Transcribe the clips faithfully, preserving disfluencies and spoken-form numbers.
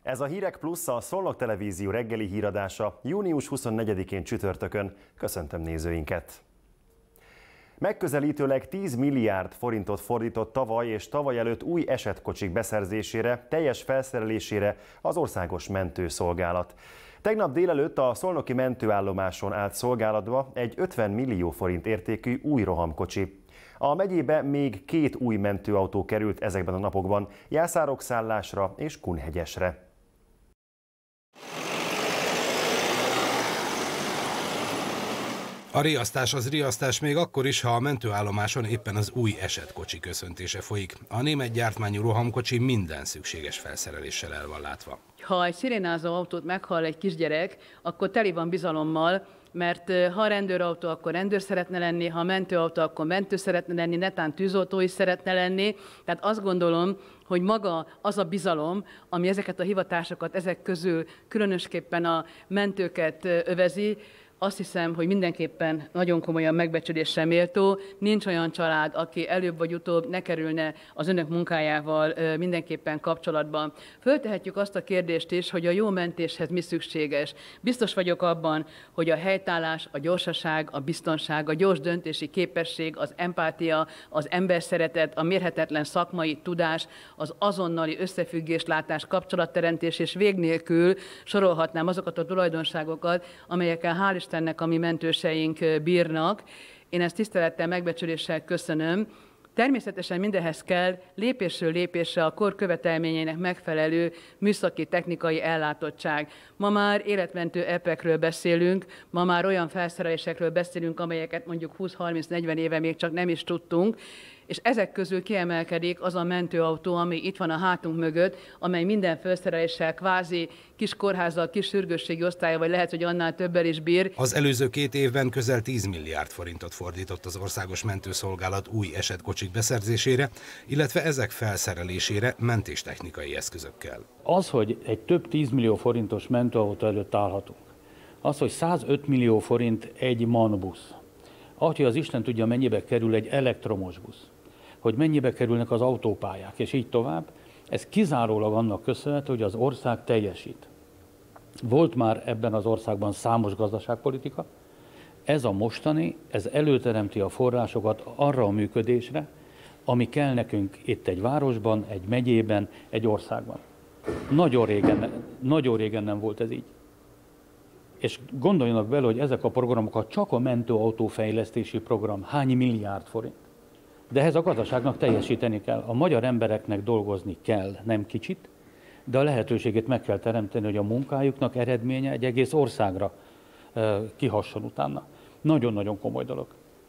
Ez a Hírek Plusz, a Szolnok Televízió reggeli híradása június huszonnegyedikén csütörtökön. Köszöntöm nézőinket! Megközelítőleg tíz milliárd forintot fordított tavaly és tavaly előtt új esetkocsik beszerzésére, teljes felszerelésére az Országos Mentőszolgálat. Tegnap délelőtt a szolnoki mentőállomáson állt szolgálatba egy ötven millió forint értékű új rohamkocsi. A megyébe még két új mentőautó került ezekben a napokban, Jászárokszállásra és Kunhegyesre. A riasztás az riasztás még akkor is, ha a mentőállomáson éppen az új esetkocsi köszöntése folyik. A német gyártmányú rohamkocsi minden szükséges felszereléssel el van látva. Ha egy szirénázó autót meghall egy kisgyerek, akkor teli van bizalommal, mert ha rendőrautó, akkor rendőr szeretne lenni, ha mentőautó, akkor mentő szeretne lenni, netán tűzoltó is szeretne lenni. Tehát azt gondolom, hogy maga az a bizalom, ami ezeket a hivatásokat, ezek közül különösképpen a mentőket övezi, azt hiszem, hogy mindenképpen nagyon komolyan megbecsüléssel méltó. Nincs olyan család, aki előbb vagy utóbb ne kerülne az önök munkájával mindenképpen kapcsolatban. Föltehetjük azt a kérdést is, hogy a jó mentéshez mi szükséges. Biztos vagyok abban, hogy a helytállás, a gyorsaság, a biztonság, a gyors döntési képesség, az empátia, az emberszeretet, a mérhetetlen szakmai tudás, az azonnali összefüggéslátás, kapcsolatteremtés és vég nélkül sorolhatnám azokat a tulajdonságokat, amelyekkel hál' Istennek a mi mentőseink bírnak. Én ezt tisztelettel, megbecsüléssel köszönöm. Természetesen mindehhez kell lépésről lépésre a kor követelményeinek megfelelő műszaki, technikai ellátottság. Ma már életmentő epekről beszélünk, ma már olyan felszerelésekről beszélünk, amelyeket mondjuk húsz-harminc-negyven éve még csak nem is tudtunk, és ezek közül kiemelkedik az a mentőautó, ami itt van a hátunk mögött, amely minden felszereléssel, kvázi kis kórházzal, kis sürgősségi osztálya, vagy lehet, hogy annál többel is bír. Az előző két évben közel tíz milliárd forintot fordított az Országos Mentőszolgálat új esetkocsik beszerzésére, illetve ezek felszerelésére mentéstechnikai eszközökkel. Az, hogy egy több tízmillió forintos mentőautó előtt állhatunk, az, hogy százöt millió forint egy MAN busz, ahogy az Isten tudja, mennyibe kerül egy elektromos busz, hogy mennyibe kerülnek az autópályák, és így tovább, ez kizárólag annak köszönhető, hogy az ország teljesít. Volt már ebben az országban számos gazdaságpolitika, ez a mostani, ez előteremti a forrásokat arra a működésre, ami kell nekünk itt egy városban, egy megyében, egy országban. Nagyon régen, nagyon régen nem volt ez így. És gondoljanak bele, hogy ezek a programokat csak a mentőautófejlesztési program hány milliárd forint. De ehhez a gazdaságnak teljesíteni kell. A magyar embereknek dolgozni kell, nem kicsit, de a lehetőségét meg kell teremteni, hogy a munkájuknak eredménye egy egész országra e, kihasson utána. Nagyon-nagyon komoly dolog.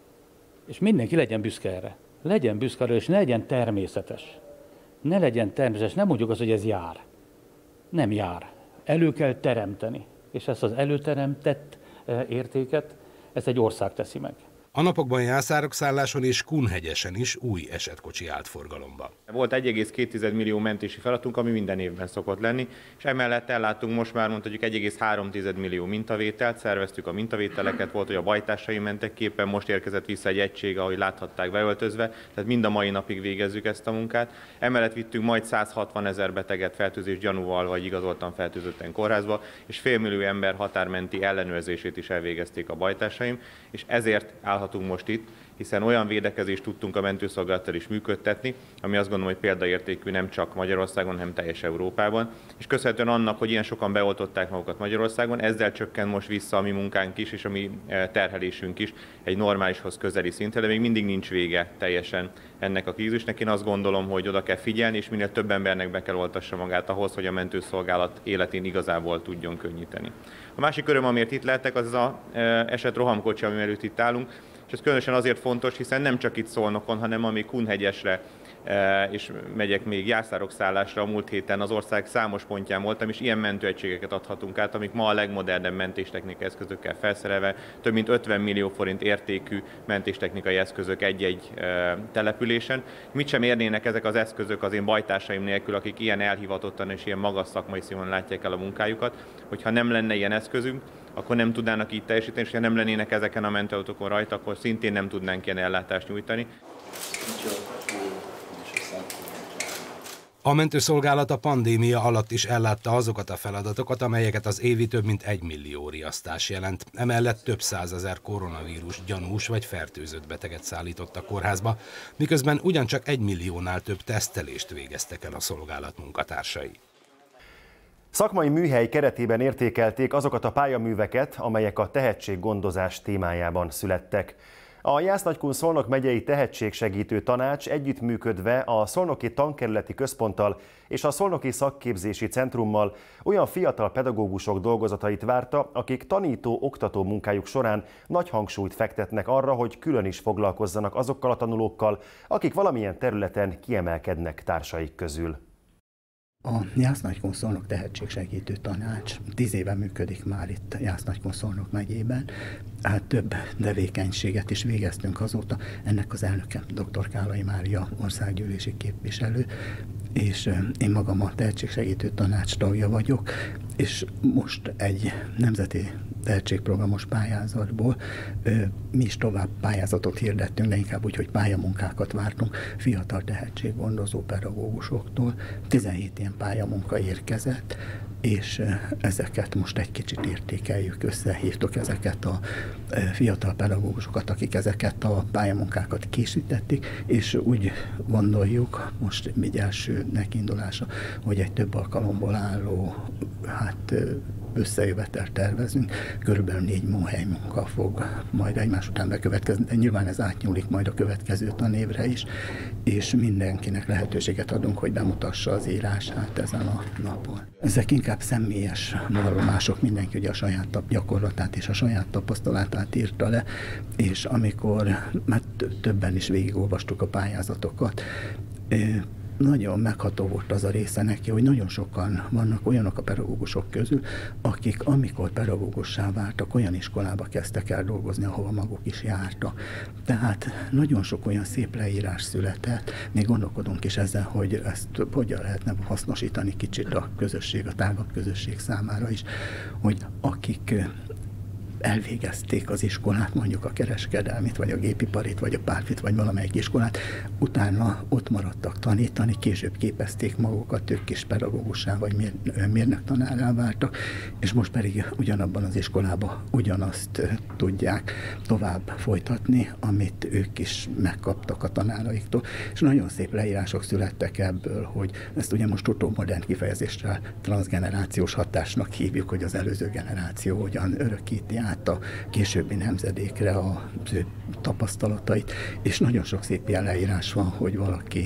És mindenki legyen büszke erre. Legyen büszke erre, és ne legyen természetes. Ne legyen természetes. Nem mondjuk azt, hogy ez jár. Nem jár. Elő kell teremteni. És ezt az előteremtett értéket, ezt egy ország teszi meg. A napokban Jászárokszálláson és Kunhegyesen is új esetkocsi állt forgalomba. Volt egy egész két millió mentési feladatunk, ami minden évben szokott lenni, és emellett elláttunk most már mondhatjuk egy egész három millió mintavételt, szerveztük a mintavételeket, volt, hogy a bajtársai mentek képen, most érkezett vissza egy egység, ahogy láthatták beöltözve, tehát mind a mai napig végezzük ezt a munkát. Emellett vittünk majd százhatvan ezer beteget fertőzés gyanúval vagy igazoltan fertőzötten kórházba, és félmillió ember határmenti ellenőrzését is elvégezték a bajtársaim, és ezért állhatunk most itt, hiszen olyan védekezést tudtunk a mentőszolgálattal is működtetni, ami azt gondolom, hogy példaértékű nem csak Magyarországon, hanem teljes Európában. És köszönhetően annak, hogy ilyen sokan beoltották magukat Magyarországon, ezzel csökken most vissza a mi munkánk is, és a mi terhelésünk is egy normálishoz közeli szintre, de még mindig nincs vége teljesen ennek a krízisnek. Én azt gondolom, hogy oda kell figyelni, és minél több embernek be kell oltassa magát ahhoz, hogy a mentőszolgálat életén igazából tudjon könnyíteni. A másik öröm, amiért itt lehetek, az az a eset rohamkocsi, ami előtt itt állunk. És ez különösen azért fontos, hiszen nem csak itt Szolnokon, hanem ami Kunhegyesre és megyek még Jászárokszállásra, a múlt héten az ország számos pontján voltam, és ilyen mentőegységeket adhatunk át, amik ma a legmodernebb mentéstechnikai eszközökkel felszerelve, több mint ötven millió forint értékű mentéstechnikai eszközök egy-egy településen. Mit sem érnének ezek az eszközök az én bajtársaim nélkül, akik ilyen elhivatottan és ilyen magas szakmai színvonalon látják el a munkájukat, hogyha nem lenne ilyen eszközünk, akkor nem tudnának így teljesíteni, és ha nem lennének ezeken a mentőautókon rajta, akkor szintén nem tudnánk ilyen ellátást nyújtani. A mentőszolgálat a pandémia alatt is ellátta azokat a feladatokat, amelyeket az évi több mint egy millió riasztás jelent. Emellett több százezer koronavírus gyanús vagy fertőzött beteget szállított a kórházba, miközben ugyancsak egy milliónál több tesztelést végeztek el a szolgálat munkatársai. Szakmai műhely keretében értékelték azokat a pályaműveket, amelyek a tehetséggondozás témájában születtek. A Jász-Nagykun-Szolnok megyei tehetségsegítő tanács együttműködve a Szolnoki Tankerületi Központtal és a Szolnoki Szakképzési Centrummal olyan fiatal pedagógusok dolgozatait várta, akik tanító-oktató munkájuk során nagy hangsúlyt fektetnek arra, hogy külön is foglalkozzanak azokkal a tanulókkal, akik valamilyen területen kiemelkednek társaik közül. A Jász-Nagykun-Szolnok Tehetségsegítő Tanács tíz éve működik már itt Jász-Nagykun-Szolnok megyében. Hát több tevékenységet is végeztünk azóta. Ennek az elnöke dr. Kállai Mária országgyűlési képviselő, és én magam a Tehetségsegítő Tanács tagja vagyok, és most egy nemzeti tehetségprogramos pályázatból mi is tovább pályázatot hirdettünk, de inkább úgy, hogy pályamunkákat vártunk fiatal tehetséggondozó pedagógusoktól. tizenhét ilyen pályamunka érkezett, és ezeket most egy kicsit értékeljük, összehívtuk ezeket a fiatal pedagógusokat, akik ezeket a pályamunkákat készítették, és úgy gondoljuk, most egy első nekiindulása, hogy egy több alkalomból álló hát, összejövetelt tervezünk, körülbelül négy műhely munka fog majd egymás után bekövetkezni, de nyilván ez átnyúlik majd a következő tanévre is, és mindenkinek lehetőséget adunk, hogy bemutassa az írását ezen a napon. Ezek inkább személyes vallomások, mindenki ugye a saját gyakorlatát és a saját tapasztalatát írta le, és amikor már többen is végigolvastuk a pályázatokat, nagyon megható volt az a része neki, hogy nagyon sokan vannak olyanok a pedagógusok közül, akik amikor pedagógussá váltak, olyan iskolába kezdtek el dolgozni, ahova maguk is jártak. Tehát nagyon sok olyan szép leírás született, még gondolkodunk is ezen, hogy ezt hogyan lehetne hasznosítani kicsit a közösség, a tágabb közösség számára is, hogy akik elvégezték az iskolát, mondjuk a kereskedelmit, vagy a gépiparit, vagy a párfit, vagy valamelyik iskolát, utána ott maradtak tanítani, később képezték magukat, ők is pedagógussá, vagy mérnök tanárrá váltak, és most pedig ugyanabban az iskolában ugyanazt tudják tovább folytatni, amit ők is megkaptak a tanáraiktól. És nagyon szép leírások születtek ebből, hogy ezt ugye most utóbb modern kifejezéssel transzgenerációs hatásnak hívjuk, hogy az előző generáció hogyan örökíti át a későbbi nemzedékre az ő tapasztalatait, és nagyon sok szép ilyen leírás van, hogy valaki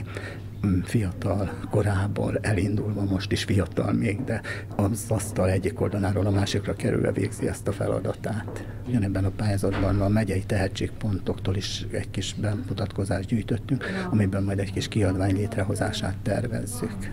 fiatal korából elindulva, most is fiatal még, de az asztal egyik oldaláról a másikra kerülve végzi ezt a feladatát. Ugyanebben a pályázatban a megyei tehetségpontoktól is egy kis bemutatkozást gyűjtöttünk, amiben majd egy kis kiadvány létrehozását tervezzük.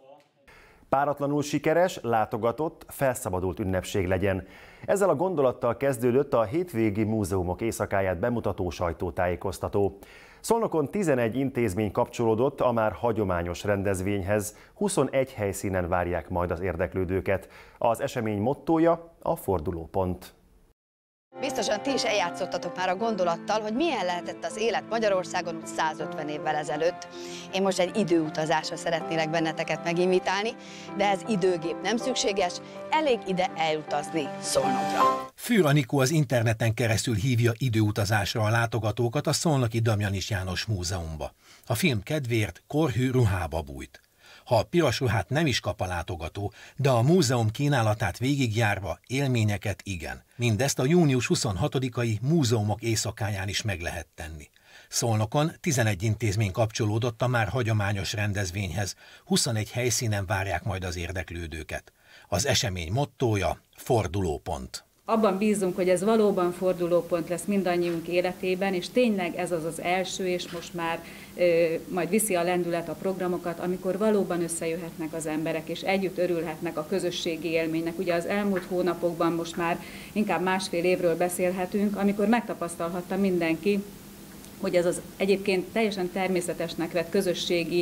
Páratlanul sikeres, látogatott, felszabadult ünnepség legyen. Ezzel a gondolattal kezdődött a hétvégi múzeumok éjszakáját bemutató sajtótájékoztató. Szolnokon tizenegy intézmény kapcsolódott a már hagyományos rendezvényhez, huszonegy helyszínen várják majd az érdeklődőket. Az esemény mottója a fordulópont. Biztosan ti is eljátszottatok már a gondolattal, hogy milyen lehetett az élet Magyarországon úgy százötven évvel ezelőtt. Én most egy időutazásra szeretnélek benneteket meginvitálni, de ez időgép nem szükséges, elég ide elutazni Szolnokra. Fűr Anikó az interneten keresztül hívja időutazásra a látogatókat a szolnoki Damjanich János Múzeumba. A film kedvéért korhű ruhába bújt. Ha a piros ruhát nem is kap a látogató, de a múzeum kínálatát végigjárva élményeket igen. Mindezt a június huszonhatodikai múzeumok éjszakáján is meg lehet tenni. Szolnokon tizenegy intézmény kapcsolódott a már hagyományos rendezvényhez, huszonegy helyszínen várják majd az érdeklődőket. Az esemény mottója fordulópont. Abban bízunk, hogy ez valóban fordulópont lesz mindannyiunk életében, és tényleg ez az az első, és most már ö, majd viszi a lendület a programokat, amikor valóban összejöhetnek az emberek, és együtt örülhetnek a közösségi élménynek. Ugye az elmúlt hónapokban most már inkább másfél évről beszélhetünk, amikor megtapasztalhatta mindenki, hogy ez az egyébként teljesen természetesnek vett közösségi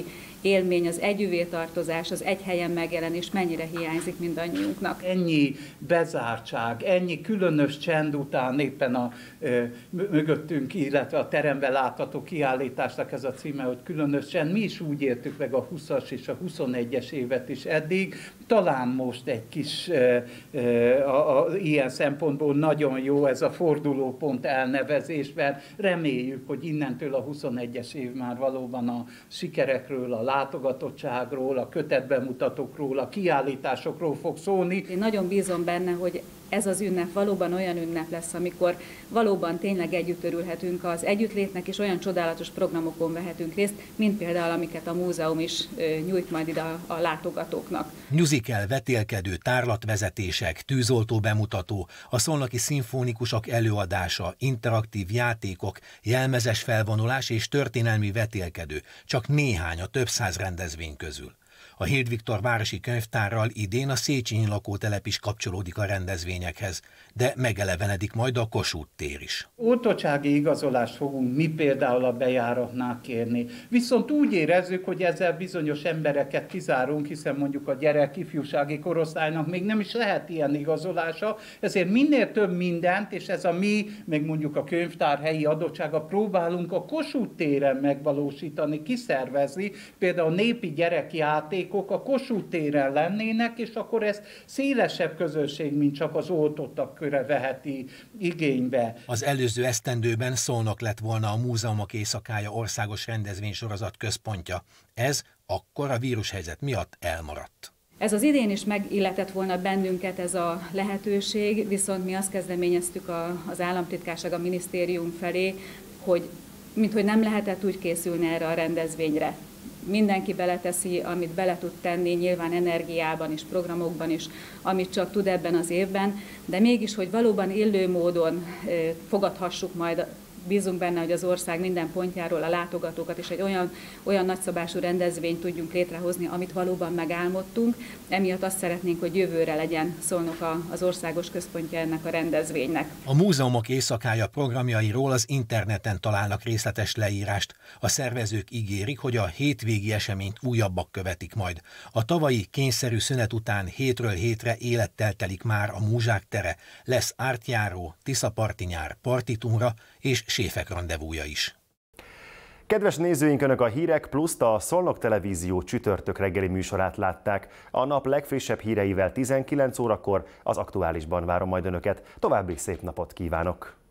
élmény, az együvé tartozás, az egy helyen megjelenés mennyire hiányzik mindannyiunknak. Ennyi bezártság, ennyi különös csend után éppen a ö, mögöttünk, illetve a teremben látható kiállításnak ez a címe, hogy különös csend. Mi is úgy értük meg a huszas és a huszonegyes évet is eddig. Talán most egy kis ö, ö, a, a, ilyen szempontból nagyon jó ez a fordulópont elnevezésben. Reméljük, hogy innentől a huszonegyes év már valóban a sikerekről, a látogatottságról, a kötetbemutatókról, a kiállításokról fog szólni. Én nagyon bízom benne, hogy ez az ünnep valóban olyan ünnep lesz, amikor valóban tényleg együtt örülhetünk az együttlétnek, és olyan csodálatos programokon vehetünk részt, mint például amiket a múzeum is nyújt majd ide a, a látogatóknak. Musical, vetélkedő, tárlatvezetések, tűzoltó bemutató, a szolnoki szimfonikusok előadása, interaktív játékok, jelmezes felvonulás és történelmi vetélkedő, csak néhány a több száz rendezvény közül. A Hild Viktor városi könyvtárral idén a Széchenyi lakótelep is kapcsolódik a rendezvényekhez, de megelevenedik majd a Kossuth tér is. Oltottsági igazolást fogunk mi például a bejáratnál kérni. Viszont úgy érezzük, hogy ezzel bizonyos embereket kizárunk, hiszen mondjuk a gyerek ifjúsági korosztálynak még nem is lehet ilyen igazolása, ezért minél több mindent, és ez a mi, meg mondjuk a könyvtár helyi adottsága, próbálunk a Kossuth téren megvalósítani, kiszervezni, például népi gyerekjáték, a Kossuth téren lennének, és akkor ezt szélesebb közösség, mint csak az oltottak köre veheti igénybe. Az előző esztendőben Szolnok lett volna a Múzeumok Éjszakája országos rendezvénysorozat központja. Ez akkor a vírushelyzet miatt elmaradt. Ez az idén is megilletett volna bennünket ez a lehetőség, viszont mi azt kezdeményeztük a, az államtitkárság a minisztérium felé, hogy minthogy nem lehetett úgy készülni erre a rendezvényre. Mindenki beleteszi, amit bele tud tenni, nyilván energiában és programokban is, amit csak tud ebben az évben, de mégis, hogy valóban illő módon fogadhassuk majd, bízunk benne, hogy az ország minden pontjáról a látogatókat és egy olyan, olyan nagyszabású rendezvényt tudjunk létrehozni, amit valóban megálmodtunk. Emiatt azt szeretnénk, hogy jövőre legyen Szolnok az országos központja ennek a rendezvénynek. A Múzeumok Éjszakája programjairól az interneten találnak részletes leírást. A szervezők ígérik, hogy a hétvégi eseményt újabbak követik majd. A tavalyi kényszerű szünet után hétről hétre élettel telik már a Múzsák tere. Lesz ártjáró, Tiszaparti nyár, partitúra és séfek rendezvúja is. Kedves nézőink, Önök a Hírek Pluszt, a Szolnok Televízió csütörtök reggeli műsorát látták. A nap legfrissebb híreivel tizenkilenc órakor az Aktuálisban várom majd Önöket. További szép napot kívánok!